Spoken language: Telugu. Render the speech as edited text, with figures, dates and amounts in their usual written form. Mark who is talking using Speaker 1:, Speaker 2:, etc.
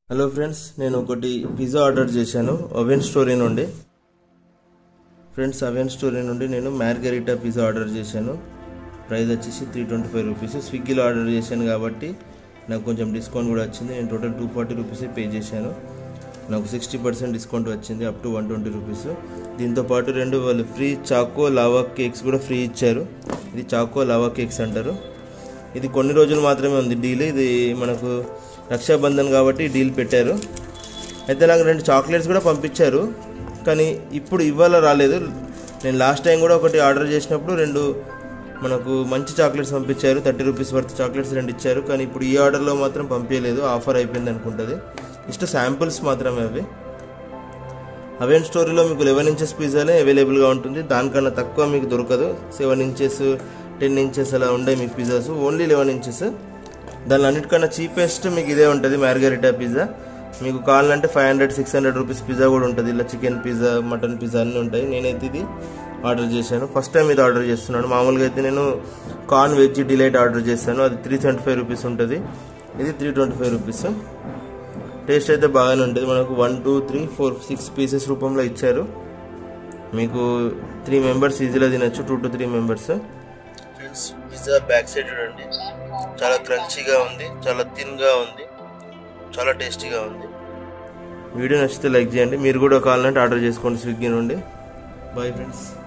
Speaker 1: హలో ఫ్రెండ్స్, నేను ఒకటి పిజ్జా ఆర్డర్ చేశాను అవెన్ స్టోరీ నుండి. ఫ్రెండ్స్, అవెన్ స్టోరీ నుండి నేను మార్గరిటా పిజ్జా ఆర్డర్ చేశాను. ప్రైస్ వచ్చేసి 325 రూపీస్. స్విగ్గీలో ఆర్డర్ చేశాను కాబట్టి నాకు కొంచెం డిస్కౌంట్ కూడా వచ్చింది. నేను టోటల్ 240 రూపీస్ పే చేశాను. నాకు 60% డిస్కౌంట్ వచ్చింది, అప్ టు 120 రూపీస్. దీంతోపాటు రెండు వాళ్ళు ఫ్రీ చాకో లావా కేక్స్ కూడా ఫ్రీ ఇచ్చారు. ఇది చాకో లావా కేక్స్ అంటారు. ఇది కొన్ని రోజులు మాత్రమే ఉంది డీల్. ఇది మనకు రక్షాబంధన్ కాబట్టి డీల్ పెట్టారు. అయితే నాకు 2 చాక్లెట్స్ కూడా పంపించారు, కానీ ఇప్పుడు ఇవాళ రాలేదు. నేను లాస్ట్ టైం కూడా ఒకటి ఆర్డర్ చేసినప్పుడు 2 మనకు మంచి చాక్లెట్స్ పంపించారు. 30 రూపీస్ వర్త్ చాక్లెట్స్ 2 ఇచ్చారు, కానీ ఇప్పుడు ఈ ఆర్డర్లో మాత్రం పంపించలేదు. ఆఫర్ అయిపోయింది అనుకుంటుంది. జస్ట్ శాంపుల్స్ మాత్రమే అవి. అవెన్ స్టోరీలో మీకు 11 ఇంచెస్ పిజ్జానే అవైలబుల్గా ఉంటుంది. దానికన్నా తక్కువ మీకు దొరకదు. 7 ఇంచెస్ 10 ఇంచెస్ అలా ఉండే మీకు పిజ్జాస్. Only 11 inches. దానిలో అన్నిటికన్నా చీపెస్ట్ మీకు ఇదే ఉంటుంది, మార్గరిటా పిజ్జా. మీకు కావాలంటే 500-600 రూపీస్ పిజ్జా కూడా ఉంటుంది. ఇలా చికెన్ పిజ్జా, మటన్ పిజ్జా అన్నీ ఉంటాయి. నేనైతే ఇది ఆర్డర్ చేశాను. ఫస్ట్ టైం ఇది ఆర్డర్ చేస్తున్నాను. మామూలుగా అయితే నేను కార్న్ వెజ్ డిలైట్ ఆర్డర్ చేశాను. అది 375 రూపీస్ ఉంటుంది. ఇది 325 రూపీస్. టేస్ట్ అయితే బాగానే ఉంటుంది. మనకు 1 2 3 4 6 పీసెస్ రూపంలో ఇచ్చారు. మీకు 3 మెంబర్స్ ఈజీగా తినచ్చు. 2 to 3 members. Friends, pizza back side చూడండి, చాలా క్రంచీగా ఉంది, చాలా థిన్గా ఉంది, చాలా టేస్టీగా ఉంది. వీడియో నచ్చితే లైక్ చేయండి. మీరు కూడా కావాలంటే ఆర్డర్ చేసుకోండి స్విగ్గీ నుండి. Bye friends.